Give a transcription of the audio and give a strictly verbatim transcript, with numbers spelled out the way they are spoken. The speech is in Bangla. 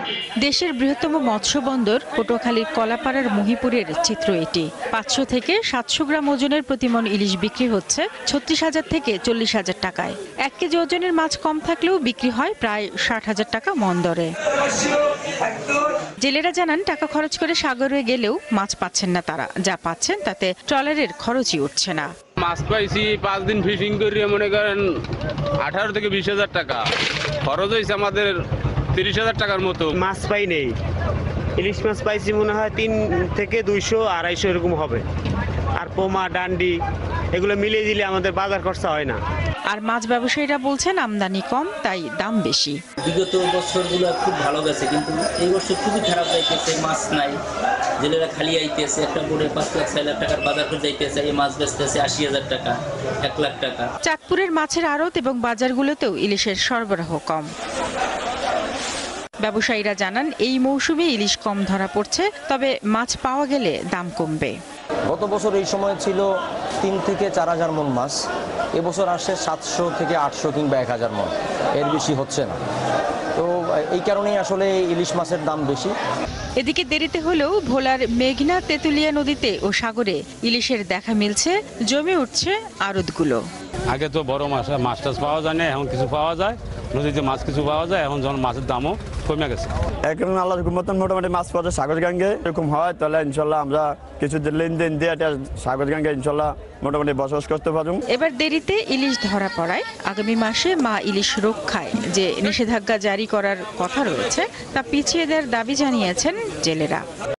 দেশের বৃহত্তম মৎস্য বন্দর পটুয়াখালীর কলাপাড়ার মহিপুরের চিত্র এটি। পাঁচশো থেকে সাতশো গ্রাম ওজনের প্রতিমন ইলিশ বিক্রি হচ্ছে ছত্রিশ হাজার থেকে চল্লিশ হাজার টাকায়। এক কেজি ওজনের মাছ কম থাকলেও বিক্রি হয় প্রায় ষাট হাজার টাকা মন দরে। জেলেরা জানান, টাকা খরচ করে সাগরে গেলেও মাছ পাচ্ছেন না তারা। যা পাচ্ছেন তাতে ট্রলারের খরচই উঠছে না। মাছ পাইছি পাঁচ দিন ফিশিং করিয়ে মনে করেন আঠারো থেকে বিশ হাজার টাকা খরচ হয়েছে আমাদের তিরিশ হাজার টাকার মতো। মাছ পাই নেই, ইলিশ মাছ পাইছি মনে হয় তিন থেকে দুইশো আড়াইশো এরকম হবে। আর পোমা ডান্ডি এগুলো মিলিয়ে দিলে আমাদের বাজার খরচা হয় না। আর মাছ ব্যবসায়ীরা বলছেন আমদানি কম, তাই দাম বেশি। বিগত বছরগুলো খুব ভালো গেছে, কিন্তু এই বছর খুবই খারাপ যাইতেছে। মাছ নাই, জেলেরা খালি আইতেছে। একটা করে পাঁচ লাখ ছয় লাখ টাকার বাজার করে যাইতেছে, এই মাছ বেচতেছে আশি হাজার টাকা, এক লাখ টাকা। চাঁদপুরের মাছের আড়ত এবং বাজারগুলোতেও ইলিশের সরবরাহ কম। ব্যবসায়ীরা জানান, এই মৌসুমে ইলিশ কম ধরা পড়ছে, তবে মাছ পাওয়া গেলে দাম কমবে। গত বছর এই সময় ছিল তিন থেকে চার হাজার মন মাছ, এবছর আসছে সাতশো থেকে আটশো কিংবা এক হাজার মন, এর বেশি হচ্ছে না। তো এই কারণেই আসলে ইলিশ মাছের দাম বেশি। এদিকে দেরিতে হলেও ভোলার মেঘনা তেঁতুলিয়া নদীতে ও সাগরে ইলিশের দেখা মিলছে, জমে উঠছে আড়তগুলো। আগে তো বড় মাছ মাছ টাছ পাওয়া যায় না, এখন কিছু পাওয়া যায়, নদীতে মাছ কিছু পাওয়া যায়। এখন যখন মাছের দামও কমে গেছে। এখন আল্লাহর মতন মোটামুটি মাছ পাওয়া যায় সাগরগাঙ্গে। এরকম হয় তাহলে ইনশাল্লাহ আমরা কিছু লেনদেন দিয়ে সাগরগাঙ্গে ইনশাল্লাহ মোটামুটি বসবাস করতে পারব। এবার দেরিতে ইলিশ ধরা পড়ায় আগামী মাসে মা ইলিশ রক্ষায় যে নিষেধাজ্ঞা জারি করার কথা রয়েছে তা পিছিয়ে দেওয়ার দাবি জানিয়েছেন জেলেরা।